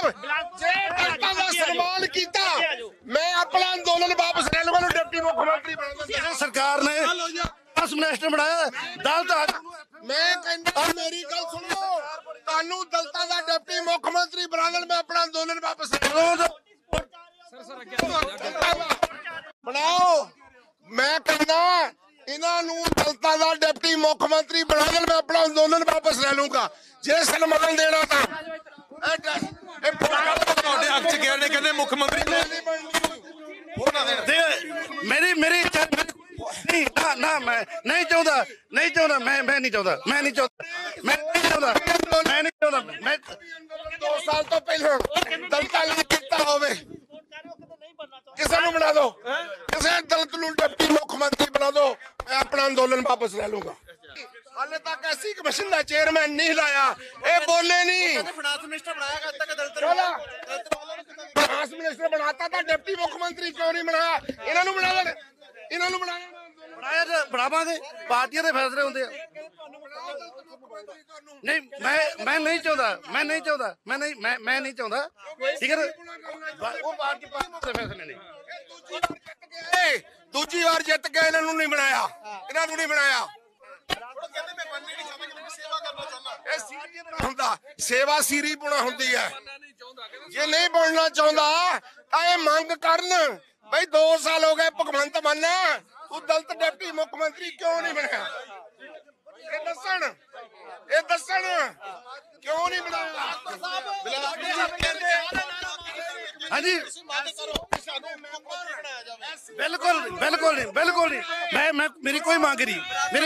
जे दलितां दा सन्मान कीता मैं अपना अंदोलन वापस ले लूंगा डिप्टी मुख्यमंत्री बना सरकार ने मिनिस्टर बनाया दलित मैं कहना मेरी गल सुनो तानू दलितां दा डिप्टी मुख्यमंत्री बना देण मैं अपना अंदोलन वापस ले लूंगा बनाओ मैं कहना इन्हों दलितां दा डिप्टी मुख्यमंत्री बना देण मैं अपना अंदोलन वापस ले लूंगा जे सन्मान देना था मुख्य मंत्री मेरी मेरी नहीं ना ना मैं नहीं चाहता मैं नहीं चाहता मैं नहीं चाहता मैं 2 साल तो पहले दलितां लई कीता होवे किसे नूं बना दो किसे दलित नूं डिप्टी मुख्यमंत्री बना दो मैं अपना अंदोलन वापस ले लूंगा हाले तक ऐसी कमीशन का चेयरमैन नहीं लाया ये बोले नहीं फाइनेंस मिनिस्टर बनाया फाइनेंस मिनिस्टर बनाता था डिप्टी मुख्यमंत्री क्यों नहीं बनाया इन्होंने बनाया बढ़ावांगे पार्टियां दे फैसले होंदे नहीं मैं नहीं चाहता मैं नहीं चाहता ठीक है वो पार्टी दे फैसले ने दूजी बार जित के इन्होंने नहीं बनाया इन्होंने नहीं बनाया सेवा सीरी पुणा होंदी है जे नहीं बनना चाहता तो ये मंग करन भाई 2 साल हो गए भगवंत मान तू दलित डिप्टी मुख्यमंत्री क्यों नहीं बनया ये दसन क्यों नहीं बनाया हाँ जी बिल्कुल बिल्कुल नहीं मैं मेरी कोई मांग नहीं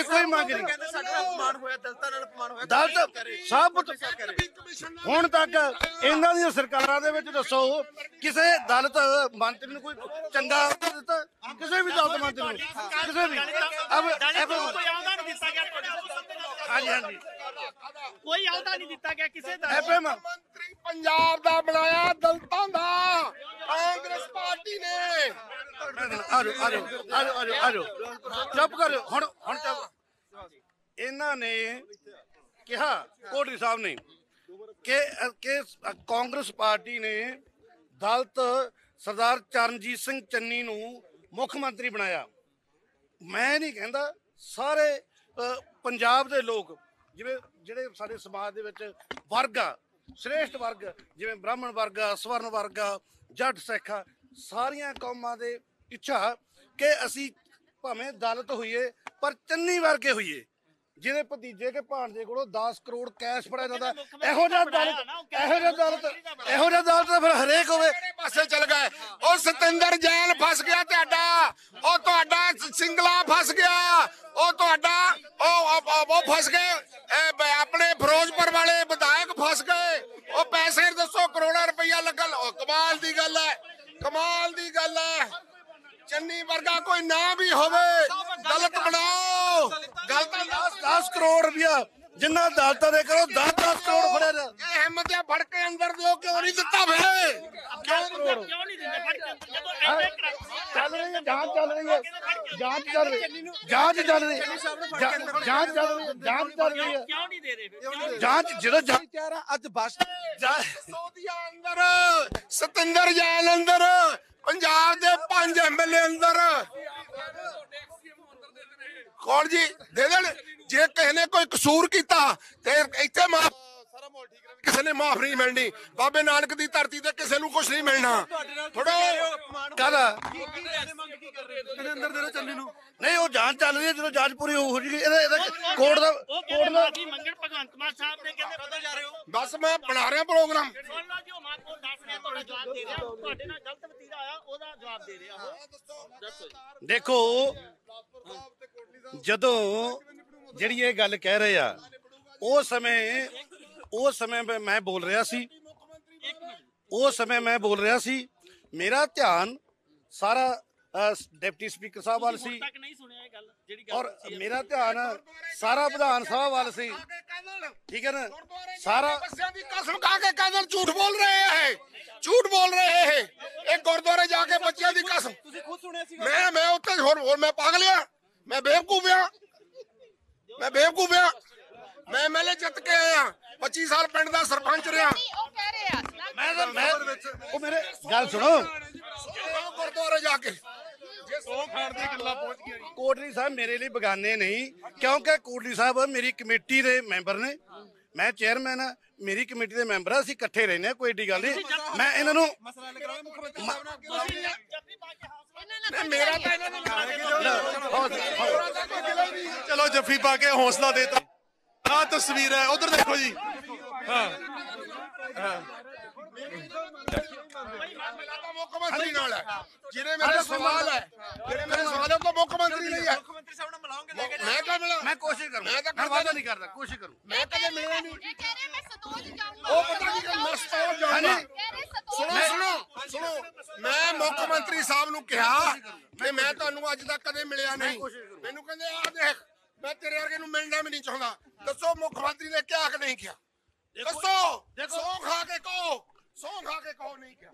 दलित सब हुण तक इन्हां दी सरकारां दे विच दसो किसे दलित मंत्री नूं कोई चंगा दिता किसे भी दलित मंत्री नूं किसे भी हाँ जी कोई अहदा नहीं दिता गया किसी मंत्री पंजाब दा बनाया दलितां दा कांग्रेस पार्टी ने चुप करो हुण चुप इन्हां ने कहा कोटली साहब ने कि कांग्रेस पार्टी ने दलित सरदार चरणजीत सिंह चन्नी नूं मुख मंत्री बनाया मैं नहीं कहता सारे पंजाब दे लोग जिवें जिहड़े साडे समाज दे विच वर्ग आ श्रेष्ठ वर्ग जिवें ब्राह्मण वर्ग आ स्वर्ण वर्ग आ जट सिख आ सारियां कौमां दे इच्छा कि असी भावें दलित होइए पर चन्नी वर्गे होइए जिहदे भतीजे के भाणजे कोलों 10 करोड़ कैश फड़िया जांदा इहो जिहा दलित फिर हरेक होवे पासे चल गए ओ सतिंदर जैन फस गया तुहाडा ओ तुहाडा सिंगला फस गया ओ तुहाडा ओ फस गए अपने फिरोजपुर वाले विधायक फस गए ओ पैसे दसो करोड़ा रुपया लगल कमाल दी गल है चन्नी वर्गा कोई ना भी होवे दलित बनाओ गल तां 10 करोड़ रुपया जिन्ना दलितां दे करो 10 करोड़ फड़िया जा ये हिम्मत है फड़ के अंदर दियो क्यों नहीं दिता फिर क्यों नहीं दिंदे फड़ के जदों चल रही है जांच चल रही है क्यों नहीं दे रहे जांच ਜਦੋਂ ਅੱਜ ਬਸ अंदर सतिंदर जैन अंदर पंजाब दे 5 MLA अंदर कौन जी दे देन जे किसी ने कोई कसूर किया ते इत्थे माफ किसी ने माफ नहीं मिलनी बाबे नानक दी धरती ते किसी नूं कुछ नहीं मिलना थोड़ा कहदा नहीं वो जांच चल रही है जो जांच पूरी हो जाएगी कोर्ट दा मंगण भगवंत मान साहब ने कहंदे कदों जा रहे हो बस मैं बना रहा प्रोग्राम सुन लो जी मां को दस रहा थोड़ा जवाब दे रहा ਤੁਹਾਡੇ ਨਾਲ ਗਲਤ ਵਤੀਰਾ ਆਇਆ ਉਹਦਾ ਜਵਾਬ ਦੇ ਰਿਹਾ ਉਹ ਦੱਸੋ देखो ਜਦੋਂ ਜਿਹੜੀ ਇਹ ਗੱਲ ਕਹਿ ਰਹੇ ਆ ਉਸ ਸਮੇਂ ਮੈਂ ਬੋਲ ਰਿਹਾ ਸੀ मेरा ध्यान सारा डिप्टी स्पीकर साहब वाल सी और मेरा ध्यान सारा विधान सभा वाल सी ठीक है ना सारा कसम खा के कहते झूठ बोल रहे हैं एक गुरुद्वारे जाके बच्चों की कसम मैं उत्ते होर मैं पागल हां मैं बेवकूफ हां मैं MLA जित के आया 25 साल पिंड दा सरपंच रहा ਉਹ ਮੇਰੇ ਗੱਲ ਸੁਣੋ ਗੁਰਦੁਆਰੇ ਜਾ ਕੇ ਕੋਟਲੀ ਸਾਹਿਬ ਮੇਰੇ ਲਈ ਬਗਾਨੇ ਨਹੀਂ, ਕਿਉਂਕਿ ਕੋਟਲੀ ਸਾਹਿਬ ਮੇਰੀ ਕਮੇਟੀ ਦੇ ਮੈਂਬਰ ਨੇ, ਮੈਂ ਚੇਅਰਮੈਨ ਆ, ਮੇਰੀ ਕਮੇਟੀ ਦੇ ਮੈਂਬਰ ਆ, ਅਸੀਂ ਇਕੱਠੇ ਰਹਿੰਦੇ ਆ, ਕੋਈ ਏਡੀ ਗੱਲ ਨਹੀਂ। ਮੈਂ ਇਹਨਾਂ ਨੂੰ ਮੇਰਾ ਤਾਂ ਇਹਨਾਂ ਨੇ ਚਲੋ ਜੱਫੀ ਪਾ ਕੇ ਹੌਸਲਾ ਦੇਤਾ। ਆਹ ਤਸਵੀਰ ਹੈ, ਉਧਰ ਦੇਖੋ ਜੀ। ਮੁੱਖ ਮੰਤਰੀ ਨਾਲ ਹੈ, ਜਿਹੜੇ ਮੇਰੇ ਸਵਾਲ ਹੈ, ਜਿਹੜੇ ਮੇਰੇ ਸਵਾਲ ਹੈ ਉਹ ਮੁੱਖ ਮੰਤਰੀ ਲਈ ਹੈ। ਮੁੱਖ ਮੰਤਰੀ ਸਾਹਿਬ ਨਾਲ ਮਿਲਾਉਂਗੇ, ਲੈ ਕੇ ਮੈਂ ਕਦ ਮਿਲਾਂ? ਮੈਂ ਕੋਸ਼ਿਸ਼ ਕਰੂੰਗਾ, ਮੈਂ ਵਾਅਦਾ ਨਹੀਂ ਕਰਦਾ, ਕੋਸ਼ਿਸ਼ ਕਰੂੰ। ਮੈਂ ਕਦੇ ਮਿਲਿਆ ਨਹੀਂ। ਇਹ ਕਹਿ ਰਹੇ ਮੈਂ ਸਤੋਜ ਜਾਊਂਗਾ। ਉਹ ਪਤਾ ਕੀ ਗੱਲ, ਮੈਂ ਸਟੋਰ ਜਾਣਾ। ਕਹਿ ਰਹੇ ਸਤੋਜ ਸੁਣੋ, ਮੈਂ ਮੁੱਖ ਮੰਤਰੀ ਸਾਹਿਬ ਨੂੰ ਕਿਹਾ ਕਿ ਮੈਂ ਤੁਹਾਨੂੰ ਅੱਜ ਤੱਕ ਕਦੇ ਮਿਲਿਆ ਨਹੀਂ। ਮੈਨੂੰ ਕਹਿੰਦੇ ਆ ਦੇਖ, ਮੈਂ ਤੇਰੇ ਵਰਗੇ ਨੂੰ ਮਿਲਣਾ ਵੀ ਨਹੀਂ ਚਾਹੁੰਦਾ। ਦੱਸੋ ਮੁੱਖ ਮੰਤਰੀ ਨੇ ਕਿਹਾ ਕਿ ਨਹੀਂ ਕਿਹਾ? ਦੱਸੋ, ਸੌ ਖਾ ਕੇ ਕਹੋ, ਸੌ ਖਾ ਕੇ ਕਹੋ ਨਹੀਂ ਕਿਹਾ।